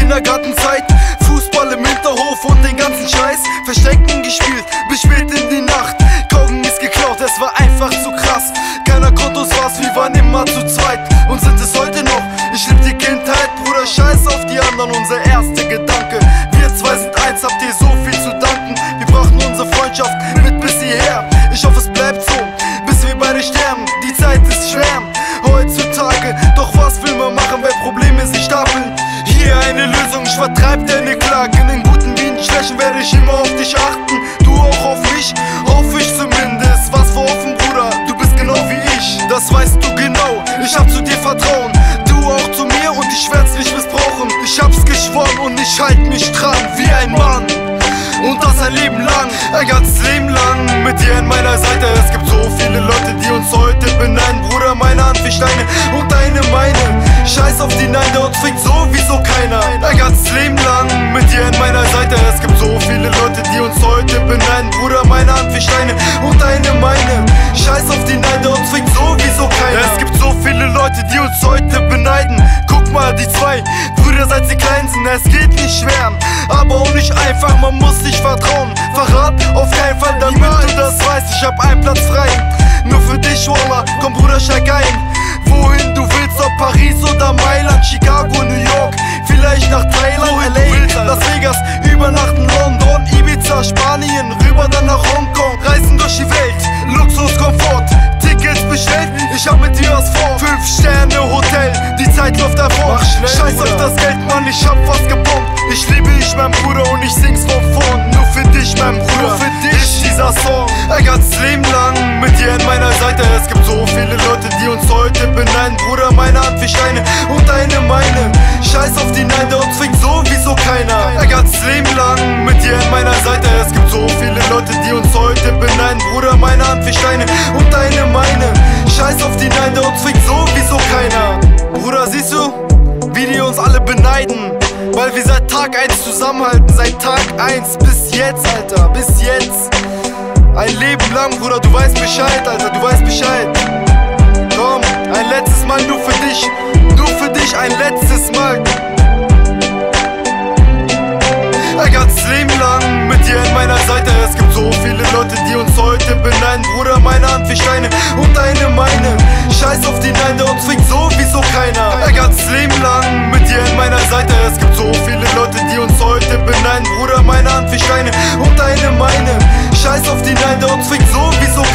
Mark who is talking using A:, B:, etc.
A: Kindergartenzeit, Fußball im Hinterhof und den ganzen Scheiß. Verstecken gespielt, bis spät in die Nacht. Kogen ist geklaut, es war einfach zu krass. Keiner konnte uns was, wir waren immer zu zweit und sind es heute noch. Ich lieb die Kindheit, Bruder, scheiß auf die anderen, unser erster Gedanke. Wir zwei sind eins, habt ihr so viel zu danken. Wir brachten unsere Freundschaft mit bis hierher. Ich hoffe es bleibt so, bis wir beide sterben. Die Zeit ist schwer heutzutage, doch was will man machen, wenn Probleme sich stapeln? Hier eine Lösung, ich vertreib deine Klagen. In guten wie in schlechten werde ich immer auf dich achten. Du auch auf mich, hoffe ich zumindest. Was für offen, Bruder, du bist genau wie ich. Das weißt du genau, ich hab zu dir Vertrauen. Du auch zu mir und ich werd's nicht missbrauchen. Ich hab's geschworen und ich halt mich dran wie ein Mann. Und das ein Leben lang, ein ganzes Leben lang mit dir an meiner Seite. Es gibt so viele Leute, die uns heute beneiden. Bruder, meine Hand wie Steine und deine meine. Scheiß auf die Neide und zwingt sowieso keiner. Ein ganzes Leben lang mit dir an meiner Seite. Es gibt so viele Leute, die uns heute beneiden. Bruder, meine Hand wie Steine und deine meine. Scheiß auf die Neide und zwingt sowieso keiner. Es gibt so viele Leute, die uns heute beneiden. Guck mal, die zwei Brüder, seit sie klein sind, es geht nicht schwer, aber auch nicht einfach, man muss sich vertrauen. Verrat auf keinen Fall, damit du das weißt. Ich hab einen Platz frei, nur für dich, Wallah. Komm Bruder, steig ein, wohin du willst, ob Paris oder Mailand, Chicago, New York, vielleicht nach Thailand, LA, Las Vegas, übernachten London, Ibiza, Spanien, rüber dann nach Hongkong. Reisen durch die Welt, Luxus, Komfort, Tickets bestellt, ich hab mit dir was vor. 5-Sterne-Hotel, die Zeit läuft davon. Scheiß auf das Geld, Mann, ich hab was gepumpt. Ich liebe dich, mein Bruder, und ich sing's von vorn. Nur für dich, mein Bruder, nur für dich ist dieser Song. Ein ganzes Leben lang mit dir an meiner Seite. Es gibt so viele Leute, die uns heute beneiden. Bruder, meine Hand wie Steine und deine meine. Scheiß auf die Neide und zwingt sowieso keiner. Ein ganzes Leben lang mit dir an meiner Seite. Es gibt so viele Leute, die uns heute beneiden. Bruder, meine Hand wie Steine und deine meine. Scheiß auf die Neide und zwingt sowieso keiner. Bruder, siehst du, wie die uns alle beneiden, weil wir seit Tag 1 zusammenhalten. Seit Tag 1 bis jetzt, Alter, bis jetzt. Ein Leben lang, Bruder, du weißt Bescheid, Alter, du weißt Bescheid. Komm, ein letztes Mal nur für dich ein letztes Mal. Ein ganzes Leben lang mit dir an meiner Seite. Es gibt so viele Leute, die uns heute beneiden. Bruder, meine Hand wie Steine und deine meine. Scheiß auf die Neide und zwingt sowieso keiner. Ein ganzes Leben lang mit dir an meiner Seite. Es gibt so viele Leute, die uns heute beneiden. Bruder, meine Hand wie Steine und deine meine. Scheiß auf die Neide und zwingt sowieso